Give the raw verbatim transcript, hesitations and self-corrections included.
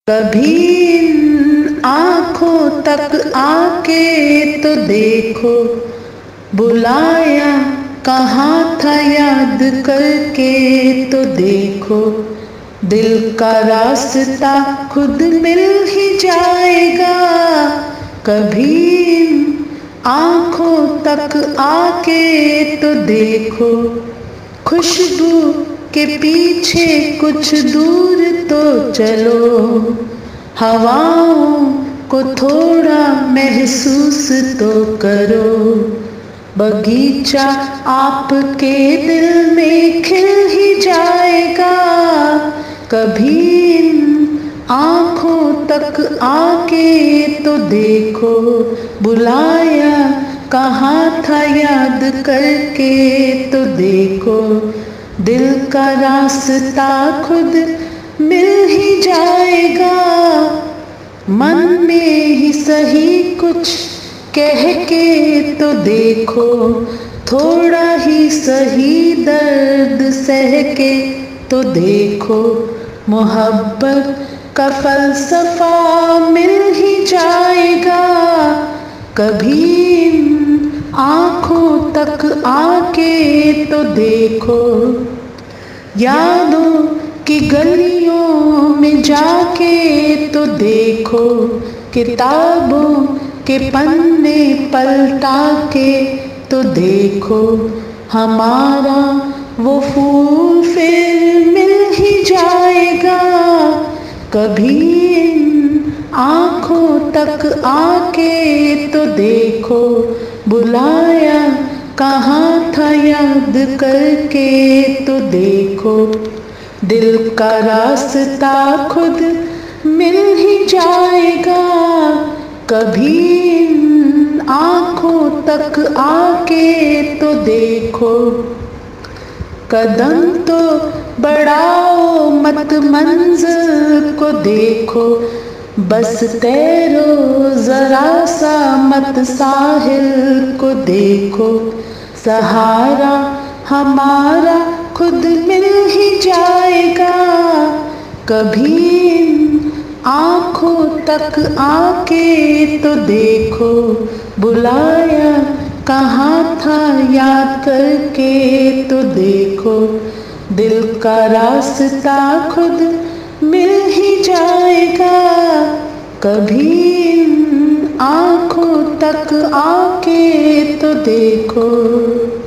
कभी इन आँखों तक आके तो देखो, बुलाया कहाँ था याद करके तो देखो। दिल का रास्ता खुद मिल ही जाएगा, कभी इन आँखों तक आके तो देखो। खुशबू के पीछे कुछ दूर तो चलो, हवाओं को थोड़ा महसूस तो करो। बगीचा आपके दिल में खिल ही जाएगा, कभी इन आँखों तक आके तो देखो। बुलाया कहाँ था याद करके तो देखो। दिल का रास्ता खुद मिल ही जाएगा, मन में ही सही कुछ कह के तो देखो। थोड़ा ही सही दर्द सह के तो देखो। मोहब्बत का फलसफा मिल ही जाएगा, कभी इन आँखों तक आके तो देखो। यादों की गलियों में जाके तो देखो, किताबों के पन्ने पलटा के तो देखो। हमारा वो फूल फिर मिल ही जाएगा, कभी इन आँखों तक आके तो देखो। बुलाया कहाँ था याद करके तो देखो। दिल का रास्ता खुद मिल ही जाएगा, कभी इन आँखों तक आके तो देखो। कदम तो बढ़ाओ मत मंजिल को देखो, बस तैरो जरा सा मत साहिल को देखो। सहारा हमारा खुद मिल ही जाएगा, कभी इन आँखों तक आके तो देखो। बुलाया कहाँ था याद करके तो देखो। दिल का रास्ता खुद मिल ही जाएगा, कभी इन आँखों तक आके तो देखो।